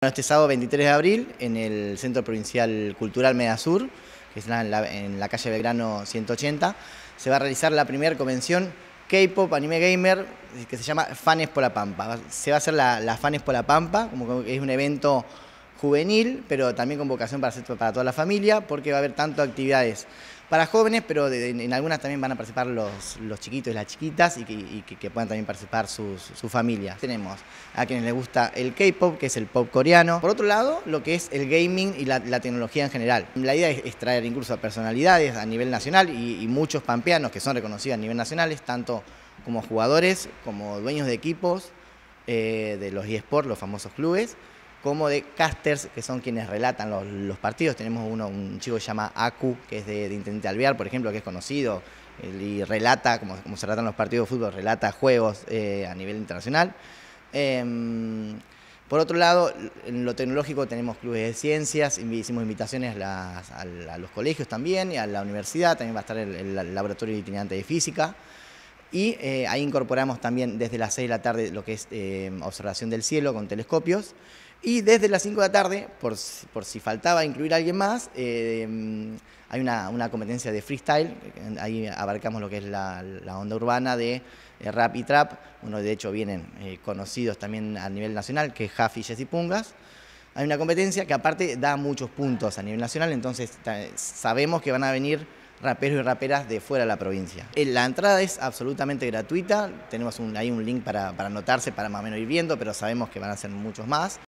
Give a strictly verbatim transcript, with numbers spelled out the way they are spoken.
Este sábado veintitrés de abril, en el Centro Provincial Cultural Medasur, que es en la, en la calle Belgrano ciento ochenta, se va a realizar la primera convención K-Pop Anime Gamer, que se llama Fanes por la Pampa. Se va a hacer la, la Fanes por la Pampa, como que es un evento juvenil, pero también con vocación para, hacer, para toda la familia, porque va a haber tanto actividades para jóvenes, pero de, de, en algunas también van a participar los, los chiquitos y las chiquitas, y que, y que, que puedan también participar sus, sus familias. Tenemos a quienes les gusta el K-Pop, que es el pop coreano. Por otro lado, lo que es el gaming y la, la tecnología en general. La idea es, es traer incluso a personalidades a nivel nacional y, y muchos pampeanos que son reconocidos a nivel nacional, tanto como jugadores, como dueños de equipos, eh, de los eSports, los famosos clubes, como de casters, que son quienes relatan los, los partidos. Tenemos uno, un chico que se llama Aku, que es de, de Intendente Alvear, por ejemplo, que es conocido, él, y relata, como, como se relatan los partidos de fútbol, relata juegos eh, a nivel internacional. Eh, por otro lado, en lo tecnológico tenemos clubes de ciencias, hicimos invitaciones a, las, a, a los colegios también, y a la universidad, también va a estar el, el laboratorio itinerante de física. Y eh, ahí incorporamos también desde las seis de la tarde lo que es eh, observación del cielo con telescopios. Y desde las cinco de la tarde, por, por si faltaba incluir a alguien más, eh, hay una, una competencia de freestyle. Ahí abarcamos lo que es la, la onda urbana de eh, rap y trap. Uno de hecho vienen eh, conocidos también a nivel nacional, que es Jafi y Jessy Pungas. Hay una competencia que aparte da muchos puntos a nivel nacional, entonces sabemos que van a venir raperos y raperas de fuera de la provincia. La entrada es absolutamente gratuita, tenemos un, ahí un link para, para anotarse, para más o menos ir viendo, pero sabemos que van a ser muchos más.